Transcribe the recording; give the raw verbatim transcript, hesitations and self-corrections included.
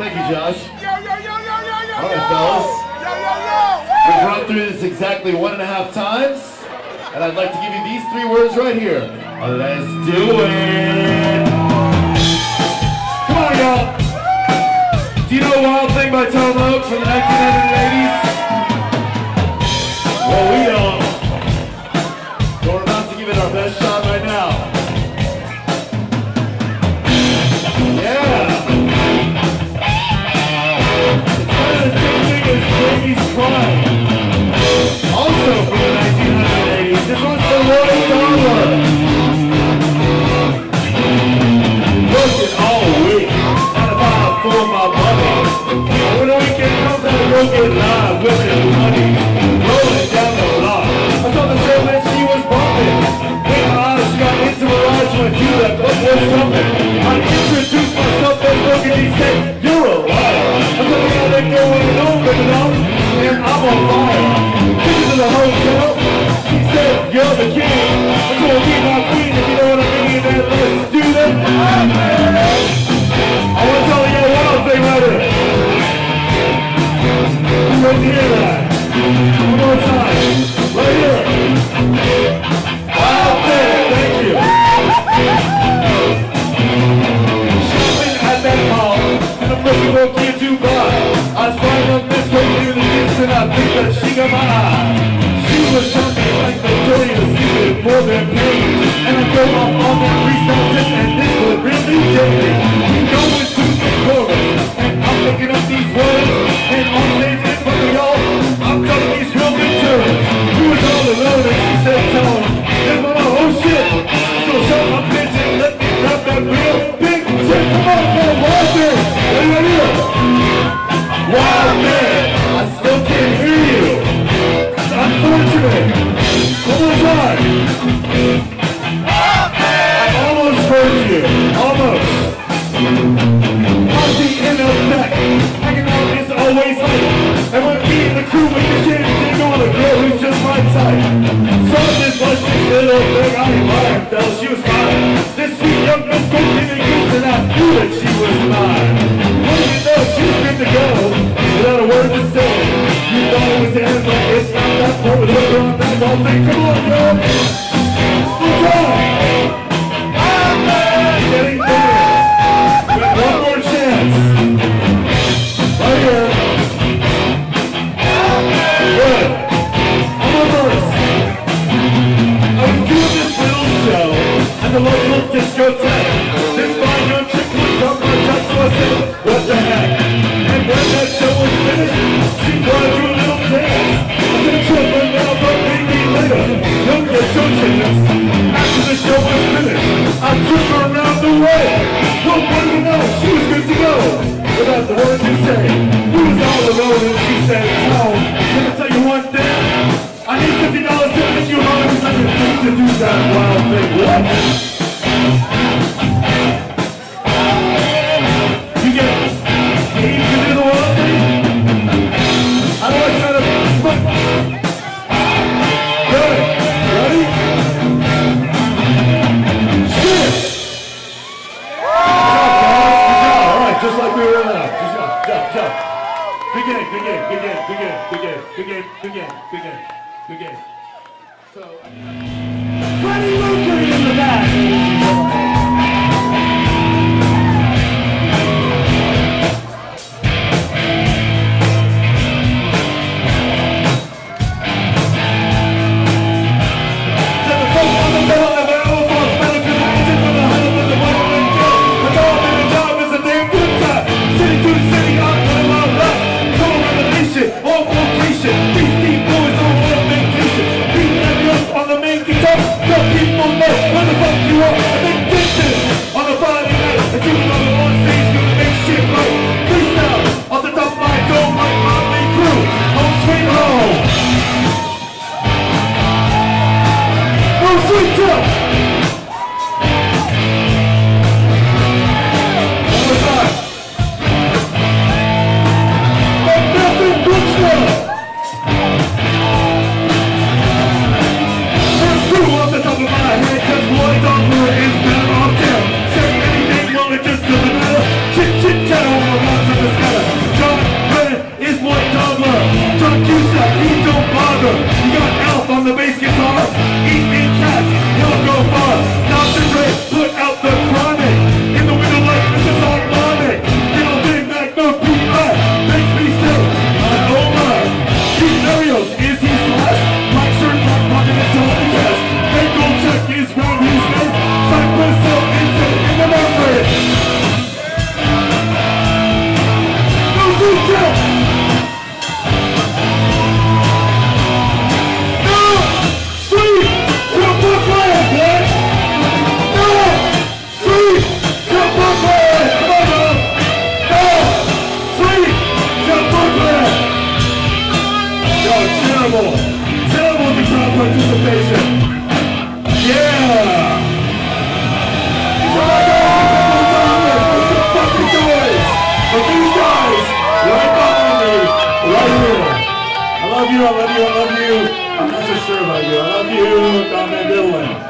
Thank you, Josh. Yo, yo, yo, yo, yo, yo, All right, fellas. Yo, yo, yo. We've run through this exactly one and a half times, and I'd like to give you these three words right here. Let's do it. Come on, y'all. Do you know Wild Thing by Tom Oak from the nineteen eighties? Well, we don't. But we're about to give it our best shot right now. Yeah. It's kind of the same thing as Baby's Crying. Also from the nineteen eighties. This one's for Lloyd Dollar. Working all week. Not about for my money. When the weekend comes, I go get live with the money. Rolling down the block. I saw the girl that she was bumping. In my eyes, she got into her eyes when she left. What was something? I introduced myself as Logan. He said, "You're a liar." I said, "We gotta go in over and on, and I'm on fire." Took her to the hotel. She said, "You're the king. I'm gonna be my queen if you know what I mean." And let's do that. I want to tell you a wild thing right here. You ready to hear that? One more time. Right here. Wild thing. Thank you. Shopping at that mall, and I'm looking for a kid to buy. I was flying up this way near the distance, and I think that she got my eye. She was shopping like Victoria's Secret for their pain. And I go off on that freestyle tip, and this would really take me. We go into the chorus, and I'm picking up these words, and on stage in front of y'all, I'm telling these real big terms. We was all alone, and she said, "Tell him, there's my oh shit." So shut my bitch and let me grab that real big tip. Come on, man, wild thing. Ready, ready, ready. Wild man, I still can't hear you. It's unfortunate. One more time. I almost heard you. Almost. Party in effect. Hanging out is always late. And when me and the crew make the shit, dig on a girl who's just my type. Saw this luscious little thing, I ain't lying, though she was fine. This sweet young miss couldn't even use, and I knew that she was mine. What do you know, she was good to go, without a word to say. You thought it was the end, but it's not that far. With her on that whole thing, come on, girl. Good time. Getting there. With one more chance. Right here. Good. I'm reverse. I was doing this little show at the local discotheque. This fine young chick was up my chest, so I said, "What the heck?" And when that show was finished, she brought to a little dance. I said, "Trip her now, but maybe later. Don't get so chance." After the show was finished, I took her around the way. Well, what do you know? She was good to go. Without the words to say, we was all alone and she said, "Tone, let me tell you one thing. I need fifty dollars to make you home because I need to do that wild thing." What? You get paid to do the wild thing? I know it's kind of fun. Good. Ready? Shit! Just like we were in that. Just jump, jump, jump. Good game, good game, good game, good game, good game, good game, good game, good game, good game. So, Freddie Mercury in the back. People know where the fuck you are. terrible. Terrible the crowd participation. Yeah! So my guys, make some fucking noise for these guys right behind me, right here. I love you, I love you, I love you. I'm not so sure about you. I love you, Tom Van Diddlin.